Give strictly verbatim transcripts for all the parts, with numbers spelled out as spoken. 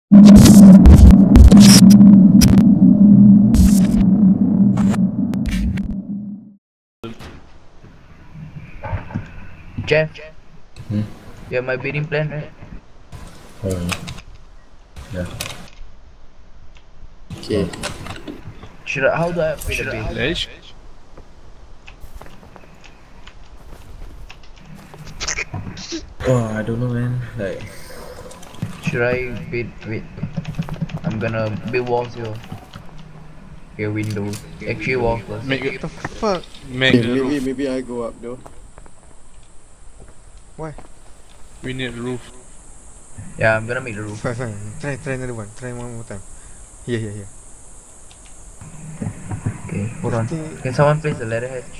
Jeff, Hmm? you have my bidding plan, right? Uh, yeah. Okay. Should I, how do I upgrade the base? Ledge? Oh, I don't know, man. Like, Should I bid? Wait, I'm gonna build walls here. Okay, windows. Actually, walls first. Make What it. the fuck? Make Okay, the maybe roof. maybe I go up though. Why? We need roof. Yeah, I'm gonna make the roof. Fine, fine. Try, try another one. Try one more time. Here, here, here. Okay, hold on. Think- Can someone place the ladder hatch?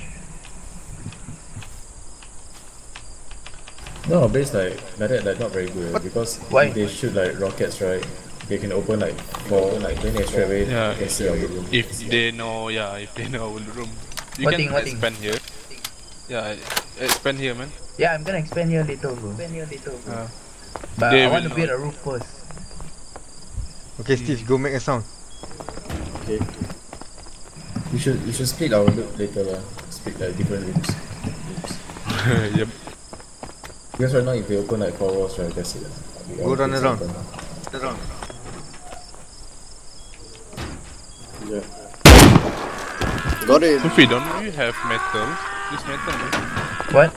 no, base like like that, like not very good eh, because Why? if they shoot like rockets, right? They can open like four, like then they straight away Yeah. can see our room. If they know, yeah, if they know our room. You What can thing, what thing? expand here. Yeah, expand here, man. Yeah, I'm gonna expand here later, bro. Expand here later, bro. Uh, but they I want to will build not. a roof first. Okay, Steve, go make a sound. Okay. We should we should split our loot later lah. Split like different rooms. rooms. Yep. Because right now if they open like four walls, right, that's it. We Go all run fix around. open. Yeah. Got it. Luffy, don't we have metal? Use metal, man. What?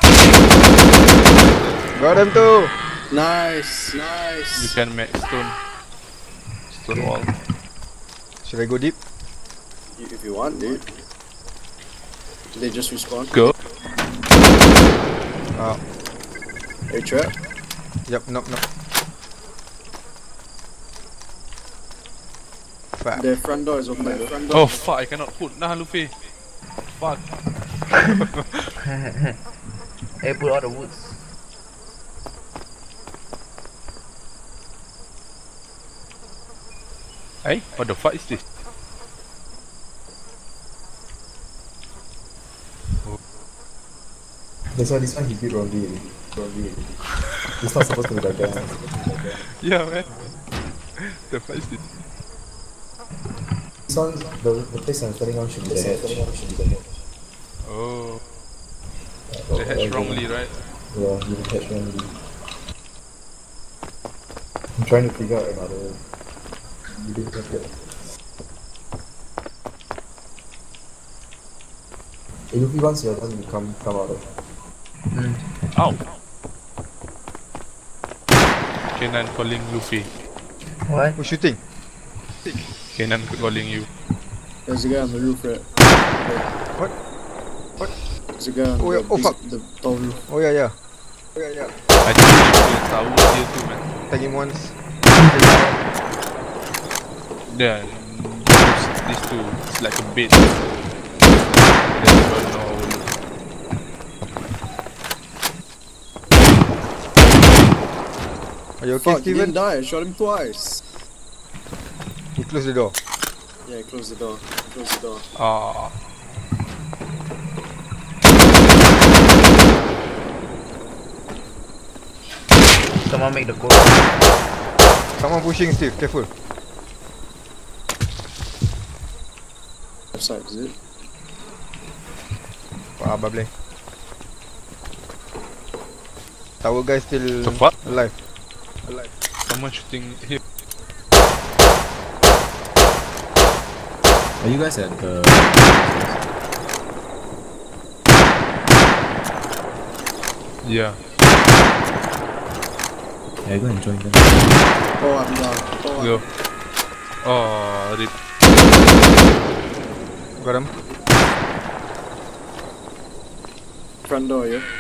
Got them too! Nice, You nice. can make stone. Stone wall. Should I go deep? You- If you want, dude. Did they just respawn? Go. Ah, Hey, trap. yup, nope, nope. Fuck. The front door is open. The front door. Oh fuck, I cannot put. Nah, Luffy. Fuck. Hey, put all the woods. Hey, what the fuck is this? That's why this one he built wrongly. already. Wrongly. already. It's not supposed to be like that. It's not supposed to be like that. Yeah, man. The fuck is this? This one, the, the place I'm standing on should be the hedge. Oh. Oh, They hatched wrongly, right? Yeah, you hatch wrongly. I'm trying to figure out another. You didn't get that. Hey, Luffy, once you're done, you come come out of. Ow. Kenan calling Luffy. What? Who's shooting? Kenan calling you. There's a guy on the roof, right? What? What? There's a guy on Oh, the, yeah. Oh, big- fuck. the tall roof. Oh yeah, yeah. Oh yeah, yeah. I think you should tower here too, man. Tag him once. Yeah, mm, those- these two, it's like a bait. They don't know. Are you okay, Fuck, he didn't Steven? die. I shot him twice. You close the door. Yeah, close the door. Close the door. Ah, Someone make the code. Someone pushing, Steve. Careful. Left side, is it? Ah, bable. Tower guy still so fuck. alive. Someone shooting here. Are you guys at the? Yeah. Yeah, go and join them. Oh, I'm down. Oh, I'm Go. Oh, rip. Got him. front door, yeah?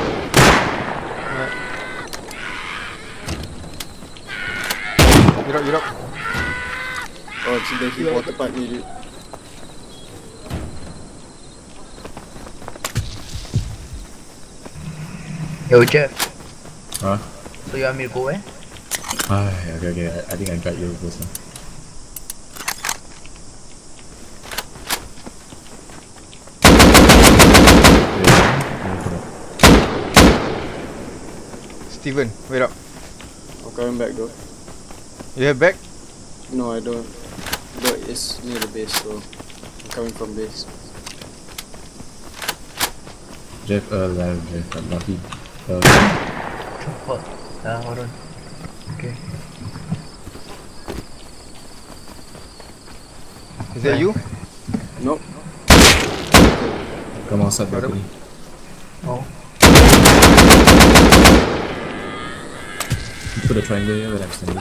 You're up, you're up. Oh, it's the he water pipe me, dude. Yo, Jeff. Huh? So you want me to go where? Ah, okay, okay. I, I think I got you first. Huh? Steven, wait up. I'm coming back, though. You have back? No, I don't. But it's near the base, so I'm coming from base. Jeff, uh, live, Jeff, I'm lucky. Uh, What? Uh, hold on. Okay. Is that you? Nope. come outside balcony. Oh. Put a triangle here where I'm standing.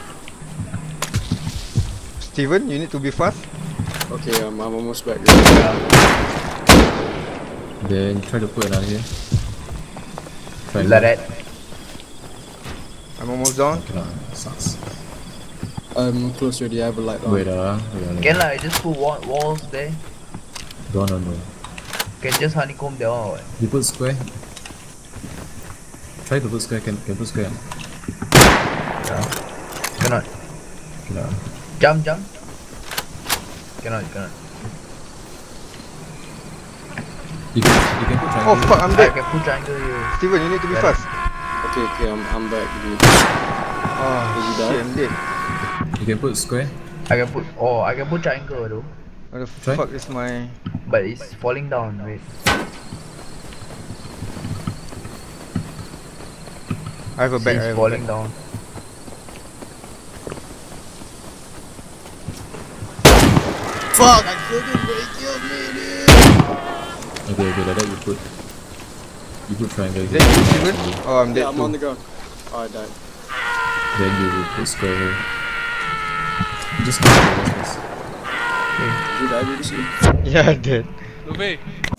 Steven, you need to be fast. Okay, um, I'm almost back. Yeah. Then try to put another here. Is that it? I'm almost down. Cannot, sucks. I'm close already, I have a light on. Wait, uh, wait, uh, Can like just put wa- walls there? no, no, no. Can just honeycomb there or what? You put square. Try to put square, can, can put square. Yeah. Cannot. Cannot. Jump, jump. Cannot, cannot. You can, you can put triangle. Oh fuck, I'm I dead. can put triangle here. Steven, you need to be Yeah. fast. Okay, okay, I'm, I'm back. Dude. Oh Did you die? shit, I'm dead. You can put square. I can put, oh, I can put triangle though. What the Try. fuck is my... But it's falling down, wait. I have a back, I It's have a falling back. down. Fuck, I killed him, but he killed me, dude! Okay, okay, like that you put. You put triangle Is here. that you, Steven? Oh, I'm dead Yeah, I'm on the too. ground. Oh, I died. Then you will put square here. Just go. Did you die, B B C? Yeah, I'm dead. Luffy,